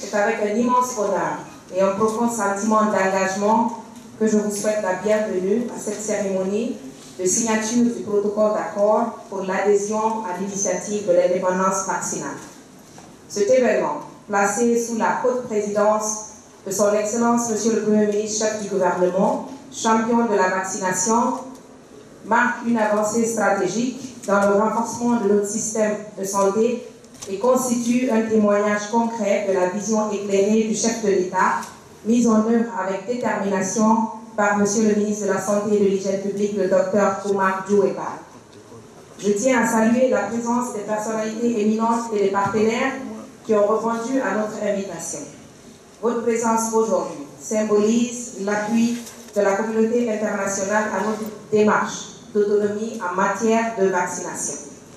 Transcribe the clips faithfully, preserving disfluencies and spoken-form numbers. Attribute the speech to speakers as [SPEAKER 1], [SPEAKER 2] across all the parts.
[SPEAKER 1] c'est avec un immense honneur et un profond sentiment d'engagement que je vous souhaite la bienvenue à cette cérémonie de signature du protocole d'accord pour l'adhésion à l'initiative de l'indépendance vaccinale. Cet événement, placé sous la haute présidence de son Excellence Monsieur le Premier ministre, chef du gouvernement, champion de la vaccination, marque une avancée stratégique dans le renforcement de notre système de santé et constitue un témoignage concret de la vision éclairée du chef de l'État, mise en œuvre avec détermination par Monsieur le ministre de la Santé et de l'Hygiène publique, le docteur Oumar Djoueba. Je tiens à saluer la présence des personnalités éminentes et des partenaires qui ont répondu à notre invitation. Votre présence aujourd'hui symbolise l'appui de la communauté internationale à notre démarche d'autonomie en matière de vaccination.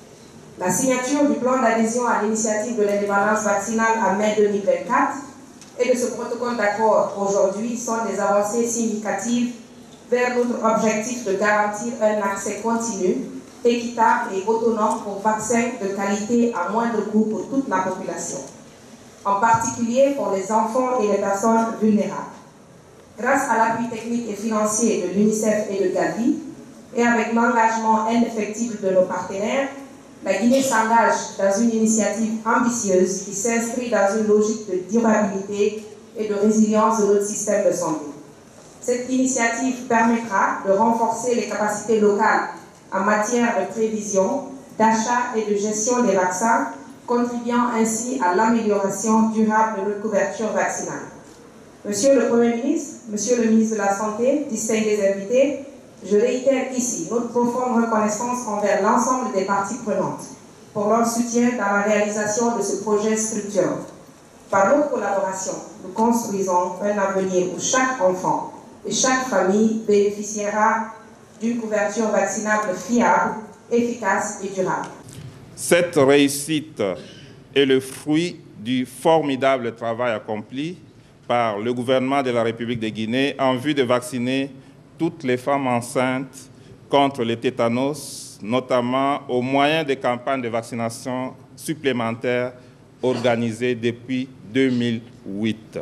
[SPEAKER 1] La signature du plan d'adhésion à l'initiative de l'indépendance vaccinale en mai deux mille vingt-quatre et de ce protocole d'accord aujourd'hui sont des avancées significatives vers notre objectif de garantir un accès continu, équitable et autonome aux vaccins de qualité à moindre coût pour toute la population, en particulier pour les enfants et les personnes vulnérables. Grâce à l'appui technique et financier de l'UNICEF et de Gavi, et avec l'engagement indéfectible de nos partenaires, la Guinée s'engage dans une initiative ambitieuse qui s'inscrit dans une logique de durabilité et de résilience de notre système de santé. Cette initiative permettra de renforcer les capacités locales en matière de prévision, d'achat et de gestion des vaccins, contribuant ainsi à l'amélioration durable de notre couverture vaccinale. Monsieur le Premier ministre, Monsieur le ministre de la Santé, distingués invités, je réitère ici notre profonde reconnaissance envers l'ensemble des parties prenantes pour leur soutien dans la réalisation de ce projet structurant. Par notre collaboration, nous construisons un avenir où chaque enfant et chaque famille bénéficiera d'une couverture vaccinale fiable, efficace et durable.
[SPEAKER 2] Cette réussite est le fruit du formidable travail accompli par le gouvernement de la République de Guinée en vue de vacciner toutes les femmes enceintes contre le tétanos, notamment au moyen des campagnes de vaccination supplémentaires organisées depuis deux mille huit,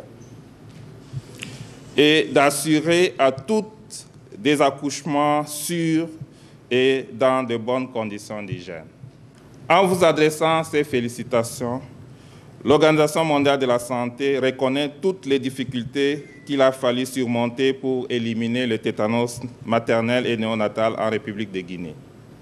[SPEAKER 2] et d'assurer à toutes des accouchements sûrs et dans de bonnes conditions d'hygiène. En vous adressant ces félicitations, l'Organisation mondiale de la santé reconnaît toutes les difficultés qu'il a fallu surmonter pour éliminer le tétanos maternel et néonatal en République de Guinée.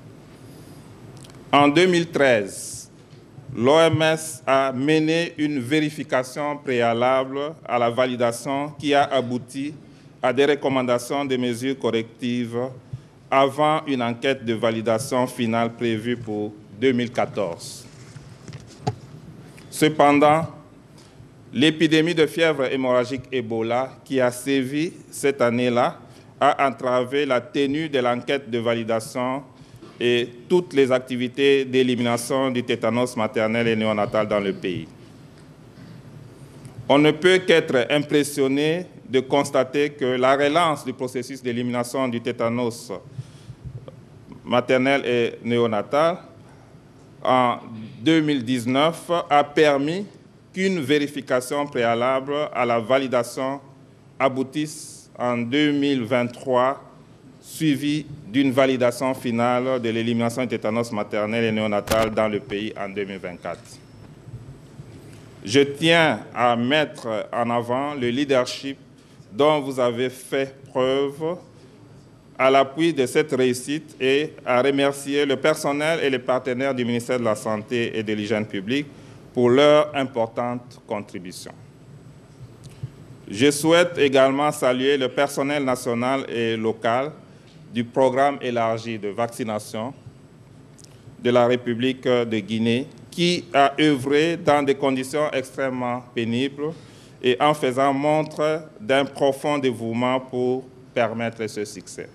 [SPEAKER 2] En deux mille treize, l'O M S a mené une vérification préalable à la validation qui a abouti à des recommandations de mesures correctives avant une enquête de validation finale prévue pour deux mille quatorze. Cependant, l'épidémie de fièvre hémorragique Ebola qui a sévi cette année-là a entravé la tenue de l'enquête de validation et toutes les activités d'élimination du tétanos maternel et néonatal dans le pays. On ne peut qu'être impressionné de constater que la relance du processus d'élimination du tétanos maternel et néonatal en deux mille dix-neuf a permis qu'une vérification préalable à la validation aboutisse en deux mille vingt-trois, suivie d'une validation finale de l'élimination du tétanos maternel et néonatal dans le pays en deux mille vingt-quatre. Je tiens à mettre en avant le leadership dont vous avez fait preuve à l'appui de cette réussite et à remercier le personnel et les partenaires du ministère de la Santé et de l'Hygiène publique pour leur importante contribution. Je souhaite également saluer le personnel national et local du programme élargi de vaccination de la République de Guinée qui a œuvré dans des conditions extrêmement pénibles et en faisant montre d'un profond dévouement pour permettre ce succès.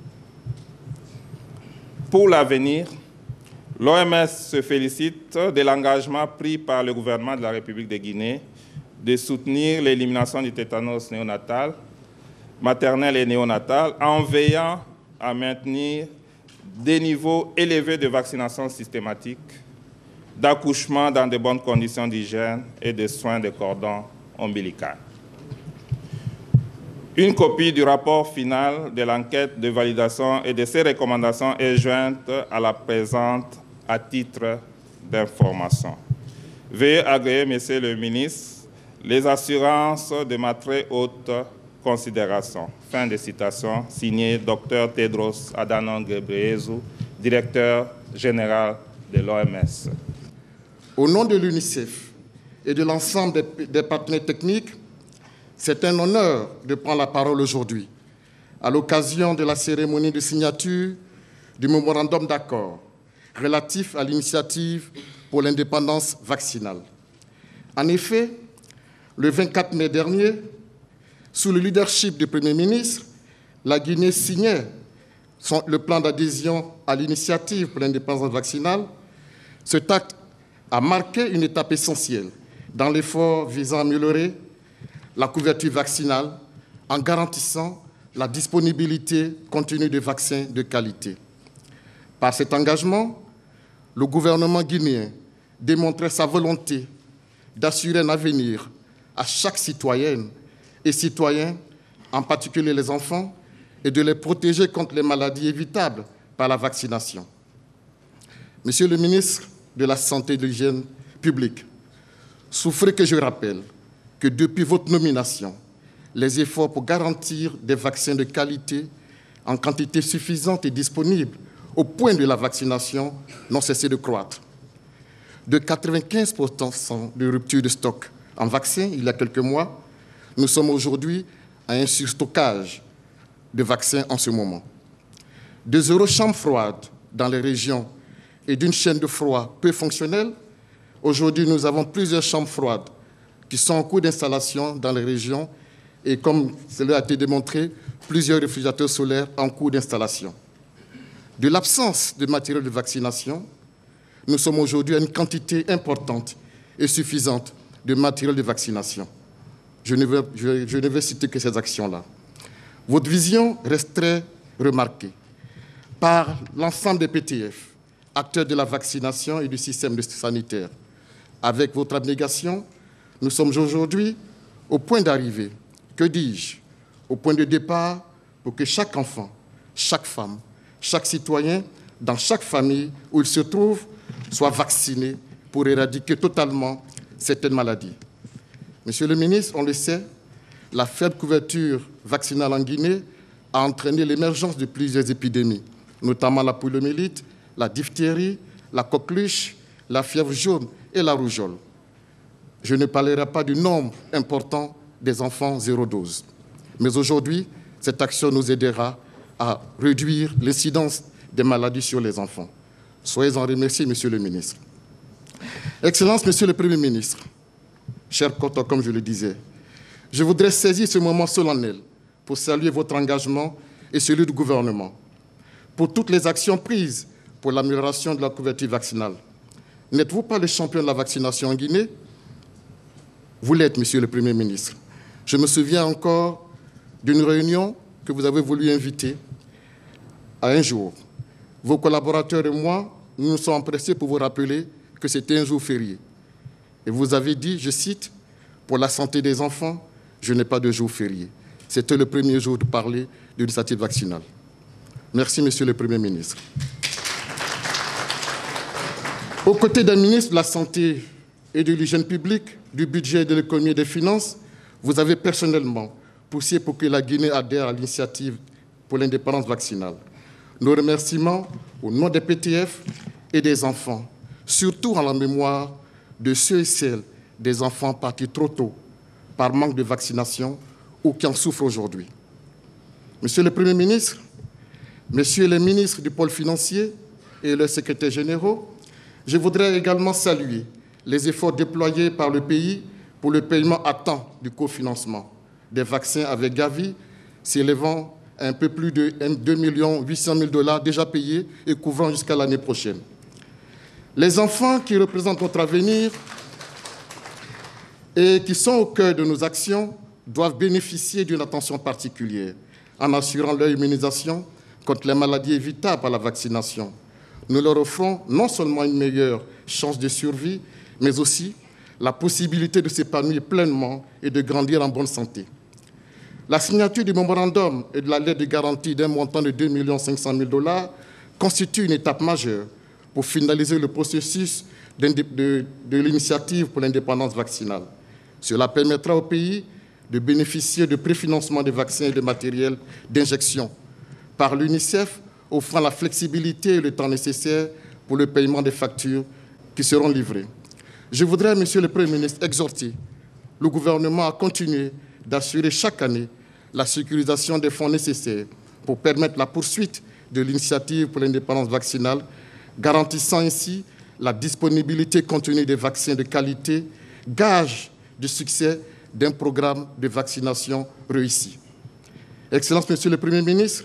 [SPEAKER 2] Pour l'avenir, l'O M S se félicite de l'engagement pris par le gouvernement de la République de Guinée de soutenir l'élimination du tétanos néonatal, maternel et néonatal, en veillant à maintenir des niveaux élevés de vaccination systématique, d'accouchement dans de bonnes conditions d'hygiène et de soins de cordon ombilical. Une copie du rapport final de l'enquête de validation et de ses recommandations est jointe à la présente à titre d'information. Veuillez agréer, Monsieur le ministre, les assurances de ma très haute considération. Fin de citation, signé Docteur Tedros Adhanom Ghebreyesus, directeur général de l'O M S.
[SPEAKER 3] Au nom de l'UNICEF et de l'ensemble des, des partenaires techniques, c'est un honneur de prendre la parole aujourd'hui, à l'occasion de la cérémonie de signature du mémorandum d'accord relatif à l'initiative pour l'indépendance vaccinale. En effet, le vingt-quatre mai dernier, sous le leadership du Premier ministre, la Guinée signait son, le plan d'adhésion à l'initiative pour l'indépendance vaccinale. Cet acte a marqué une étape essentielle dans l'effort visant à améliorer la couverture vaccinale en garantissant la disponibilité continue de vaccins de qualité. Par cet engagement, le gouvernement guinéen démontrait sa volonté d'assurer un avenir à chaque citoyenne et citoyen, en particulier les enfants, et de les protéger contre les maladies évitables par la vaccination. Monsieur le ministre de la Santé et de l'Hygiène publique, souffrez que je rappelle que depuis votre nomination, les efforts pour garantir des vaccins de qualité en quantité suffisante et disponible au point de la vaccination n'ont cessé de croître. De quatre-vingt-quinze pour cent de rupture de stock en vaccins il y a quelques mois, nous sommes aujourd'hui à un surstockage de vaccins en ce moment. De zéro chambre froide dans les régions et d'une chaîne de froid peu fonctionnelle, aujourd'hui nous avons plusieurs chambres froides qui sont en cours d'installation dans les régions et, comme cela a été démontré, plusieurs réfrigérateurs solaires en cours d'installation. De l'absence de matériel de vaccination, nous sommes aujourd'hui à une quantité importante et suffisante de matériel de vaccination. Je ne vais, je, je ne vais citer que ces actions-là. Votre vision reste très remarquée par l'ensemble des P T F, acteurs de la vaccination et du système sanitaire. Avec votre abnégation, nous sommes aujourd'hui au point d'arrivée, que dis-je, au point de départ pour que chaque enfant, chaque femme, chaque citoyen, dans chaque famille où il se trouve, soit vacciné pour éradiquer totalement certaines maladies. Monsieur le ministre, on le sait, la faible couverture vaccinale en Guinée a entraîné l'émergence de plusieurs épidémies, notamment la poliomyélite, la diphtérie, la coqueluche, la fièvre jaune et la rougeole. Je ne parlerai pas du nombre important des enfants zéro dose. Mais aujourd'hui, cette action nous aidera à réduire l'incidence des maladies sur les enfants. Soyez-en remerciés, Monsieur le ministre. Excellence, Monsieur le Premier ministre, cher Koto, comme je le disais, je voudrais saisir ce moment solennel pour saluer votre engagement et celui du gouvernement pour toutes les actions prises pour l'amélioration de la couverture vaccinale. N'êtes-vous pas le champion de la vaccination en Guinée? Vous l'êtes, Monsieur le Premier ministre. Je me souviens encore d'une réunion que vous avez voulu inviter à un jour. Vos collaborateurs et moi, nous nous sommes empressés pour vous rappeler que c'était un jour férié. Et vous avez dit, je cite, « Pour la santé des enfants, je n'ai pas de jour férié ». C'était le premier jour de parler de l'initiative vaccinale. Merci, Monsieur le Premier ministre. Aux côtés d'un ministre de la Santé et de l'Hygiène publique, du budget, de l'économie et des finances, vous avez personnellement poussé pour que la Guinée adhère à l'initiative pour l'indépendance vaccinale. Nos remerciements au nom des P T F et des enfants, surtout en la mémoire de ceux et celles des enfants partis trop tôt par manque de vaccination ou qui en souffrent aujourd'hui. Monsieur le Premier ministre, Messieurs les ministres du pôle financier et leurs secrétaires généraux, je voudrais également saluer les efforts déployés par le pays pour le paiement à temps du cofinancement des vaccins avec Gavi, s'élevant à un peu plus de deux millions huit cent mille dollars déjà payés et couvrant jusqu'à l'année prochaine. Les enfants qui représentent notre avenir et qui sont au cœur de nos actions doivent bénéficier d'une attention particulière en assurant leur immunisation contre les maladies évitables par la vaccination. Nous leur offrons non seulement une meilleure chance de survie, mais aussi la possibilité de s'épanouir pleinement et de grandir en bonne santé. La signature du mémorandum et de la lettre de garantie d'un montant de deux millions cinq cent mille dollars constitue une étape majeure pour finaliser le processus de, de, de l'initiative pour l'indépendance vaccinale. Cela permettra au pays de bénéficier de préfinancement des vaccins et de matériel d'injection par l'UNICEF, offrant la flexibilité et le temps nécessaire pour le paiement des factures qui seront livrées. Je voudrais, Monsieur le Premier ministre, exhorter le gouvernement à continuer d'assurer chaque année la sécurisation des fonds nécessaires pour permettre la poursuite de l'initiative pour l'indépendance vaccinale, garantissant ainsi la disponibilité continue des vaccins de qualité, gage du succès d'un programme de vaccination réussi. Excellences, Monsieur le Premier ministre,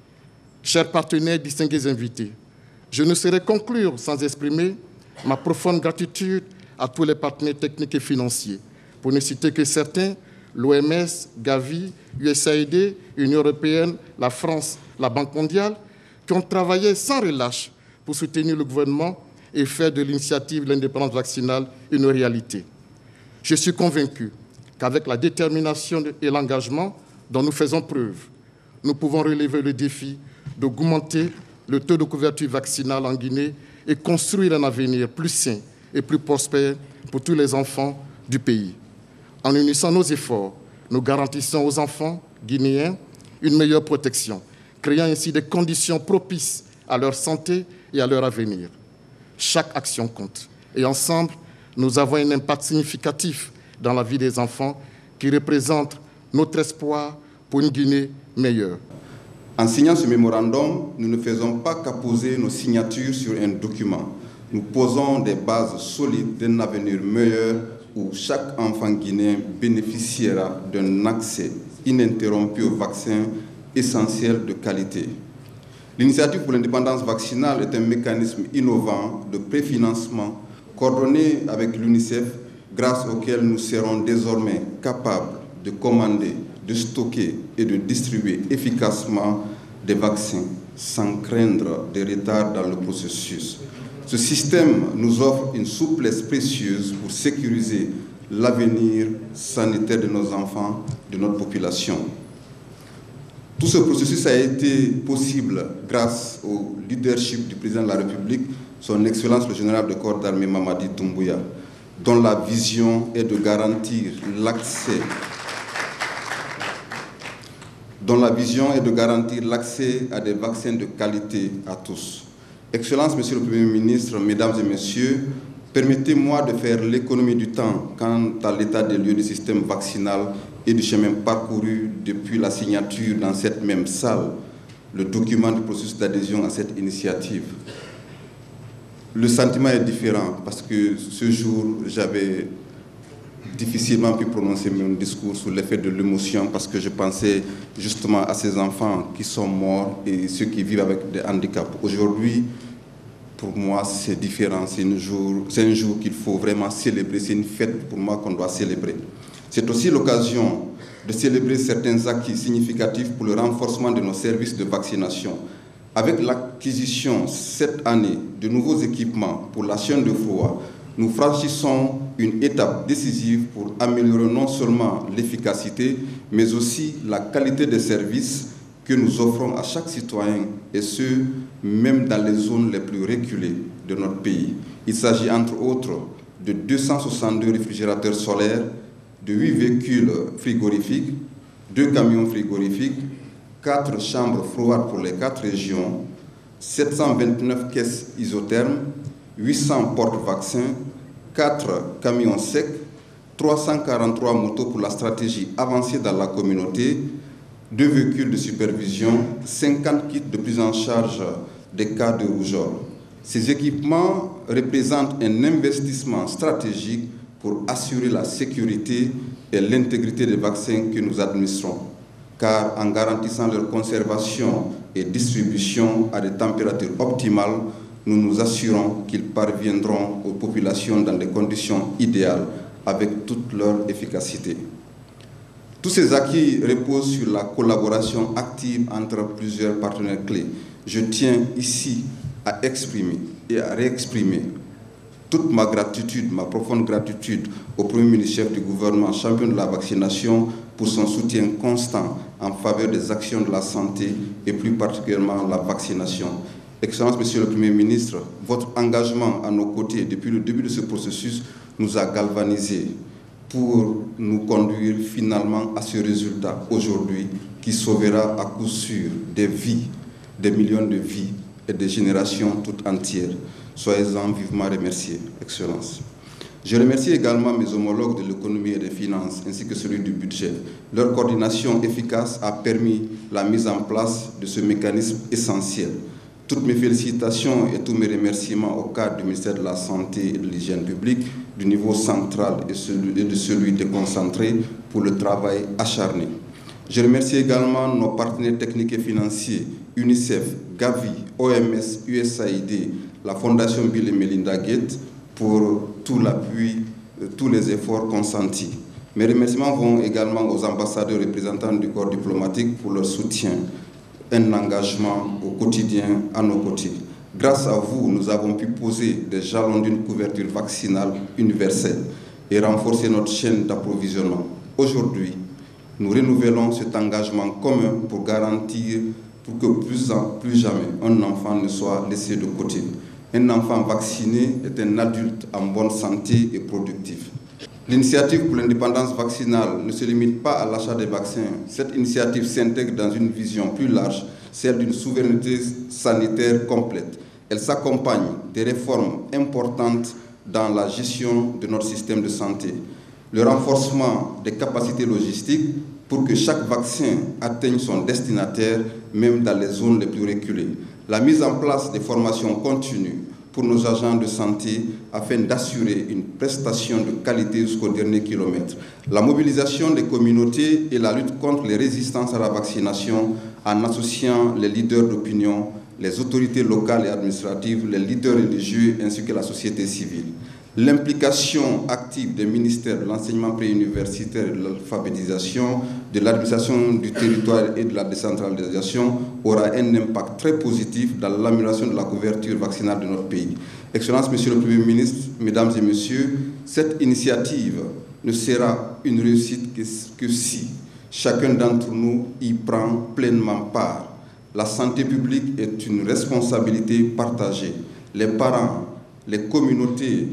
[SPEAKER 3] chers partenaires, distingués invités, je ne saurais conclure sans exprimer ma profonde gratitude à tous les partenaires techniques et financiers, pour ne citer que certains, l'O M S, Gavi, U S A I D, Union européenne, la France, la Banque mondiale, qui ont travaillé sans relâche pour soutenir le gouvernement et faire de l'initiative de l'indépendance vaccinale une réalité. Je suis convaincu qu'avec la détermination et l'engagement dont nous faisons preuve, nous pouvons relever le défi d'augmenter le taux de couverture vaccinale en Guinée et construire un avenir plus sain et plus prospère pour tous les enfants du pays. En unissant nos efforts, nous garantissons aux enfants guinéens une meilleure protection, créant ainsi des conditions propices à leur santé et à leur avenir. Chaque action compte. Et ensemble, nous avons un impact significatif dans la vie des enfants qui représente notre espoir pour une Guinée meilleure.
[SPEAKER 4] En signant ce mémorandum, nous ne faisons pas qu'apposer nos signatures sur un document. Nous posons des bases solides d'un avenir meilleur où chaque enfant guinéen bénéficiera d'un accès ininterrompu aux vaccins essentiels de qualité. L'initiative pour l'indépendance vaccinale est un mécanisme innovant de préfinancement coordonné avec l'UNICEF, grâce auquel nous serons désormais capables de commander, de stocker et de distribuer efficacement des vaccins sans craindre des retards dans le processus. Ce système nous offre une souplesse précieuse pour sécuriser l'avenir sanitaire de nos enfants, de notre population. Tout ce processus a été possible grâce au leadership du président de la République, son Excellence le général de corps d'armée Mamadi Doumbouya, dont la vision est de garantir l'accès dont la vision est de garantir l'accès à des vaccins de qualité à tous. Excellences, Monsieur le Premier ministre, Mesdames et Messieurs, permettez-moi de faire l'économie du temps quant à l'état des lieux du système vaccinal et du chemin parcouru depuis la signature dans cette même salle, le document du processus d'adhésion à cette initiative. Le sentiment est différent parce que ce jour, j'avais difficilement pu prononcer mon discours sous l'effet de l'émotion parce que je pensais justement à ces enfants qui sont morts et ceux qui vivent avec des handicaps. Aujourd'hui, pour moi, c'est différent. C'est un jour, c'est un jour qu'il faut vraiment célébrer. C'est une fête pour moi qu'on doit célébrer. C'est aussi l'occasion de célébrer certains acquis significatifs pour le renforcement de nos services de vaccination. Avec l'acquisition cette année de nouveaux équipements pour la chaîne de froid, nous franchissons une étape décisive pour améliorer non seulement l'efficacité, mais aussi la qualité des services que nous offrons à chaque citoyen, et ce, même dans les zones les plus reculées de notre pays. Il s'agit entre autres de deux cent soixante-deux réfrigérateurs solaires, de huit véhicules frigorifiques, deux camions frigorifiques, quatre chambres froides pour les quatre régions, sept cent vingt-neuf caisses isothermes, huit cents porte-vaccins, quatre camions secs, trois cent quarante-trois motos pour la stratégie avancée dans la communauté, deux véhicules de supervision, cinquante kits de prise en charge des cas de rougeole. Ces équipements représentent un investissement stratégique pour assurer la sécurité et l'intégrité des vaccins que nous administrons, car en garantissant leur conservation et distribution à des températures optimales, nous nous assurons qu'ils parviendront aux populations dans des conditions idéales avec toute leur efficacité. Tous ces acquis reposent sur la collaboration active entre plusieurs partenaires clés. Je tiens ici à exprimer et à réexprimer toute ma gratitude, ma profonde gratitude au Premier ministre chef du gouvernement, champion de la vaccination, pour son soutien constant en faveur des actions de la santé et plus particulièrement la vaccination. Excellence, Monsieur le Premier ministre, votre engagement à nos côtés depuis le début de ce processus nous a galvanisés pour nous conduire finalement à ce résultat aujourd'hui qui sauvera à coup sûr des vies, des millions de vies et des générations toutes entières. Soyez-en vivement remerciés, Excellence. Je remercie également mes homologues de l'économie et des finances, ainsi que celui du budget. Leur coordination efficace a permis la mise en place de ce mécanisme essentiel. Toutes mes félicitations et tous mes remerciements au cadre du ministère de la Santé et de l'Hygiène publique, du niveau central et, celui, et de celui déconcentré pour le travail acharné. Je remercie également nos partenaires techniques et financiers, UNICEF, Gavi, O M S, U S A I D, la Fondation Bill et Melinda Gates, pour tout l'appui, tous les efforts consentis. Mes remerciements vont également aux ambassadeurs et représentants du corps diplomatique pour leur soutien, un engagement au quotidien à nos côtés. Grâce à vous, nous avons pu poser des jalons d'une couverture vaccinale universelle et renforcer notre chaîne d'approvisionnement. Aujourd'hui, nous renouvelons cet engagement commun pour garantir pour que plus, en, plus jamais un enfant ne soit laissé de côté. Un enfant vacciné est un adulte en bonne santé et productif. L'initiative pour l'indépendance vaccinale ne se limite pas à l'achat des vaccins. Cette initiative s'intègre dans une vision plus large, celle d'une souveraineté sanitaire complète. Elle s'accompagne des réformes importantes dans la gestion de notre système de santé. Le renforcement des capacités logistiques pour que chaque vaccin atteigne son destinataire, même dans les zones les plus reculées. La mise en place des formations continues pour nos agents de santé afin d'assurer une prestation de qualité jusqu'au dernier kilomètre. La mobilisation des communautés et la lutte contre les résistances à la vaccination en associant les leaders d'opinion, les autorités locales et administratives, les leaders religieux ainsi que la société civile. L'implication active des ministères de l'enseignement préuniversitaire et de l'alphabétisation, de l'administration du territoire et de la décentralisation aura un impact très positif dans l'amélioration de la couverture vaccinale de notre pays. Excellence, Monsieur le Premier ministre, Mesdames et Messieurs, cette initiative ne sera une réussite que, que si chacun d'entre nous y prend pleinement part. La santé publique est une responsabilité partagée. Les parents, les communautés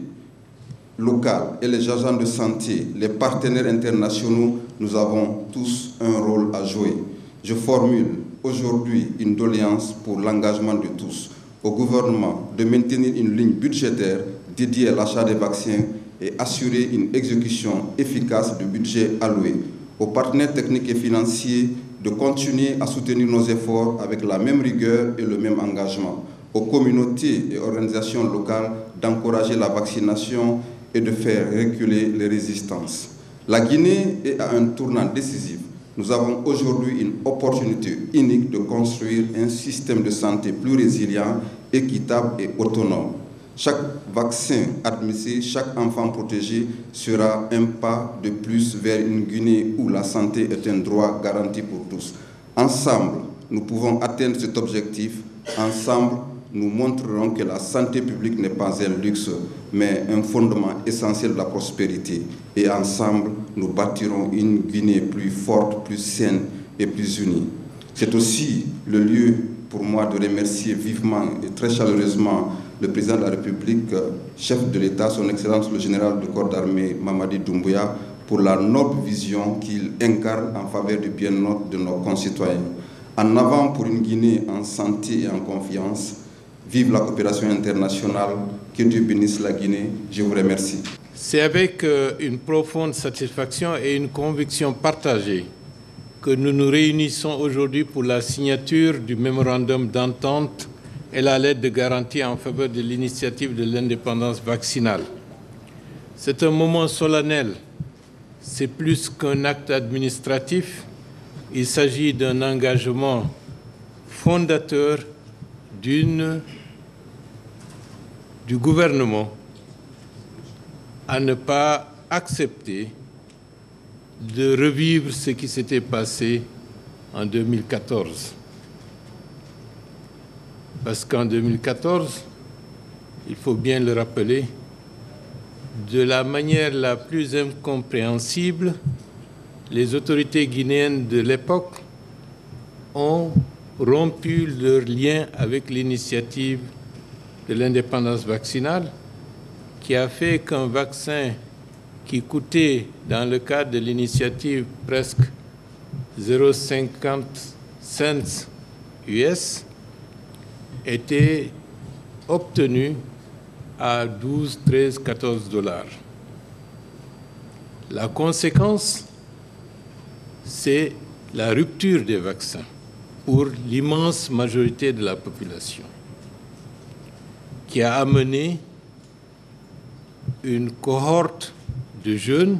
[SPEAKER 4] locales et les agents de santé, les partenaires internationaux, nous avons tous un rôle à jouer. Je formule aujourd'hui une doléance pour l'engagement de tous, au gouvernement de maintenir une ligne budgétaire dédiée à l'achat des vaccins et assurer une exécution efficace du budget alloué, aux partenaires techniques et financiers de continuer à soutenir nos efforts avec la même rigueur et le même engagement, aux communautés et organisations locales d'encourager la vaccination et de faire reculer les résistances. La Guinée est à un tournant décisif. Nous avons aujourd'hui une opportunité unique de construire un système de santé plus résilient, équitable et autonome. Chaque vaccin administré, chaque enfant protégé sera un pas de plus vers une Guinée où la santé est un droit garanti pour tous. Ensemble, nous pouvons atteindre cet objectif. Ensemble, nous montrerons que la santé publique n'est pas un luxe, mais un fondement essentiel de la prospérité. Et ensemble, nous bâtirons une Guinée plus forte, plus saine et plus unie. C'est aussi le lieu pour moi de remercier vivement et très chaleureusement le président de la République, chef de l'État, son Excellence le général du corps d'armée Mamadi Doumbouya, pour la noble vision qu'il incarne en faveur du bien-être de nos concitoyens. En avant pour une Guinée en santé et en confiance. Vive la coopération internationale, que Dieu bénisse la Guinée. Je vous remercie.
[SPEAKER 5] C'est avec euh, une profonde satisfaction et une conviction partagée que nous nous réunissons aujourd'hui pour la signature du mémorandum d'entente et la lettre de garantie en faveur de l'initiative de l'indépendance vaccinale. C'est un moment solennel, c'est plus qu'un acte administratif, il s'agit d'un engagement fondateur d'une du gouvernement à ne pas accepter de revivre ce qui s'était passé en deux mille quatorze. Parce qu'en deux mille quatorze, il faut bien le rappeler, de la manière la plus incompréhensible, les autorités guinéennes de l'époque ont rompu leur lien avec l'initiative de l'indépendance vaccinale, qui a fait qu'un vaccin qui coûtait, dans le cadre de l'initiative, presque zéro virgule cinquante cents U S, était obtenu à douze, treize, quatorze dollars. La conséquence, c'est la rupture des vaccins pour l'immense majorité de la population, qui a amené une cohorte de jeunes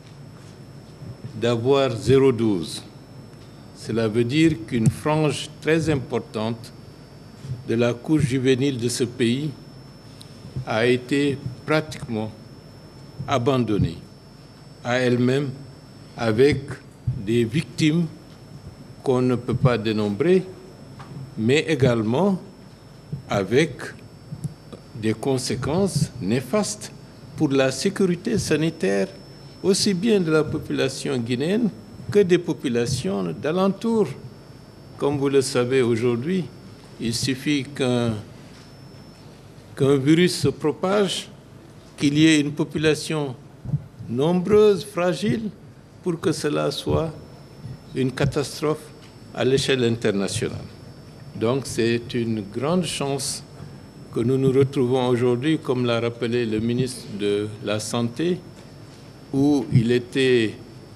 [SPEAKER 5] d'avoir zéro dose. Cela veut dire qu'une frange très importante de la couche juvénile de ce pays a été pratiquement abandonnée à elle-même, avec des victimes qu'on ne peut pas dénombrer, mais également avec des conséquences néfastes pour la sécurité sanitaire, aussi bien de la population guinéenne que des populations d'alentour. Comme vous le savez aujourd'hui, il suffit qu'un qu'un virus se propage, qu'il y ait une population nombreuse, fragile, pour que cela soit une catastrophe à l'échelle internationale. Donc c'est une grande chance que nous nous retrouvons aujourd'hui, comme l'a rappelé le ministre de la Santé, où il était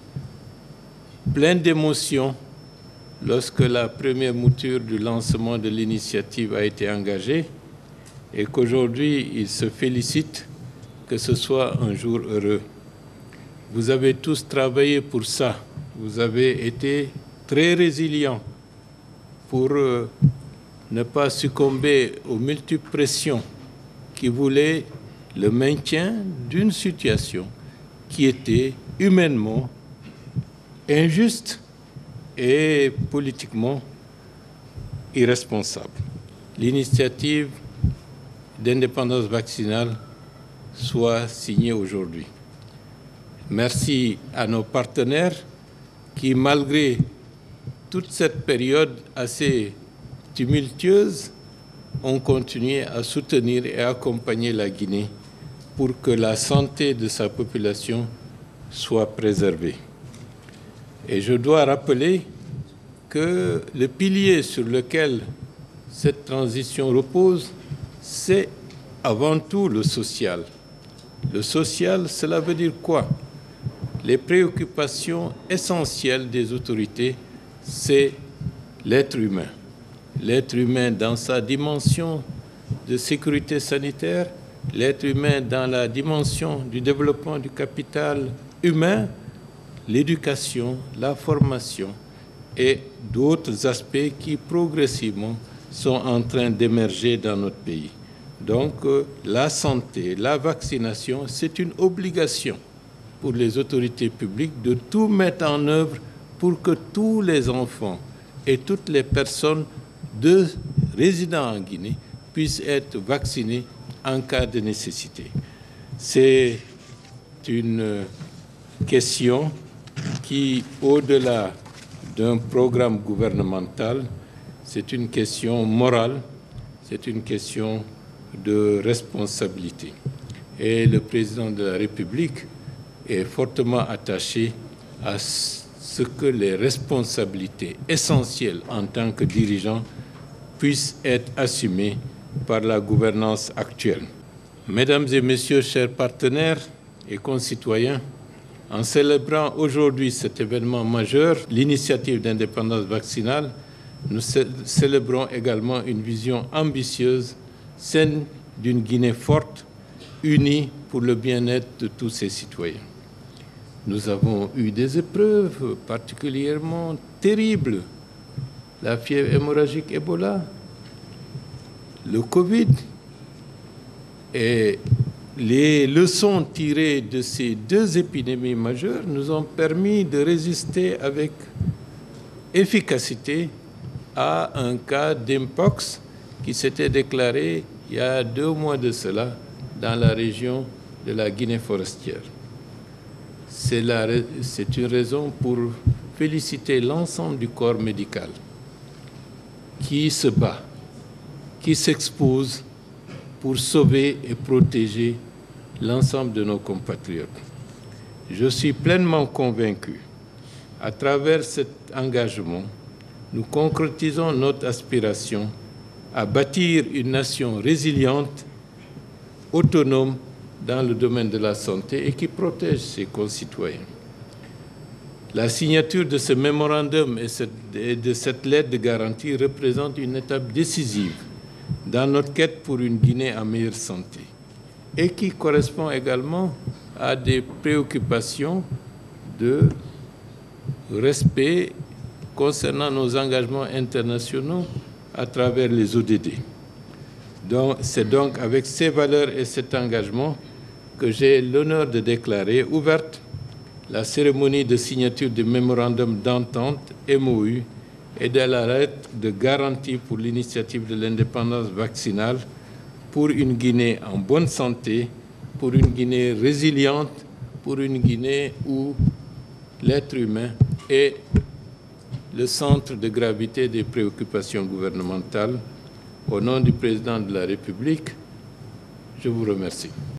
[SPEAKER 5] plein d'émotions lorsque la première mouture du lancement de l'initiative a été engagée, et qu'aujourd'hui il se félicite que ce soit un jour heureux. Vous avez tous travaillé pour ça. Vous avez été très résilients pour euh, ne pas succomber aux multiples pressions qui voulaient le maintien d'une situation qui était humainement injuste et politiquement irresponsable. L'initiative d'indépendance vaccinale soit signée aujourd'hui. Merci à nos partenaires qui, malgré toute cette période assez tumultueuse, ont continué à soutenir et accompagner la Guinée pour que la santé de sa population soit préservée. Et je dois rappeler que le pilier sur lequel cette transition repose, c'est avant tout le social. Le social, cela veut dire quoi? Les préoccupations essentielles des autorités, c'est l'être humain. L'être humain dans sa dimension de sécurité sanitaire, l'être humain dans la dimension du développement du capital humain, l'éducation, la formation et d'autres aspects qui progressivement sont en train d'émerger dans notre pays. Donc euh, la santé, la vaccination, c'est une obligation pour les autorités publiques de tout mettre en œuvre pour que tous les enfants et toutes les personnes de résidents en Guinée puissent être vaccinés en cas de nécessité. C'est une question qui, au-delà d'un programme gouvernemental, c'est une question morale, c'est une question de responsabilité. Et le président de la République est fortement attaché à ce que les responsabilités essentielles en tant que dirigeant puissent être assumées par la gouvernance actuelle. Mesdames et messieurs, chers partenaires et concitoyens, en célébrant aujourd'hui cet événement majeur, l'initiative d'indépendance vaccinale, nous célébrons également une vision ambitieuse, saine d'une Guinée forte, unie pour le bien-être de tous ses citoyens. Nous avons eu des épreuves particulièrement terribles, la fièvre hémorragique Ebola, le Covid, et les leçons tirées de ces deux épidémies majeures nous ont permis de résister avec efficacité à un cas d'Mpox qui s'était déclaré il y a deux mois de cela dans la région de la Guinée forestière. C'est une raison pour féliciter l'ensemble du corps médical qui se bat, qui s'expose pour sauver et protéger l'ensemble de nos compatriotes. Je suis pleinement convaincu, à travers cet engagement, nous concrétisons notre aspiration à bâtir une nation résiliente, autonome dans le domaine de la santé et qui protège ses concitoyens. La signature de ce mémorandum et de cette lettre de garantie représente une étape décisive dans notre quête pour une Guinée en meilleure santé et qui correspond également à des préoccupations de respect concernant nos engagements internationaux à travers les O D D. C'est donc avec ces valeurs et cet engagement que j'ai l'honneur de déclarer ouverte la cérémonie de signature du mémorandum d'entente M O U et de la lettre de garantie pour l'initiative de l'indépendance vaccinale pour une Guinée en bonne santé, pour une Guinée résiliente, pour une Guinée où l'être humain est le centre de gravité des préoccupations gouvernementales. Au nom du président de la République, je vous remercie.